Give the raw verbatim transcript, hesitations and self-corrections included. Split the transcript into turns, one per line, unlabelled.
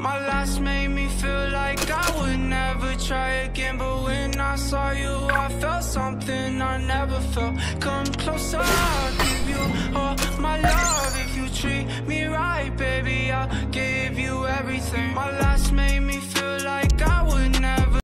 My last made me feel like I would never try again, but when I saw you I felt something I never felt. Come closer, I'll give you all my love. If you treat me right, baby, I'll give you everything. My last made me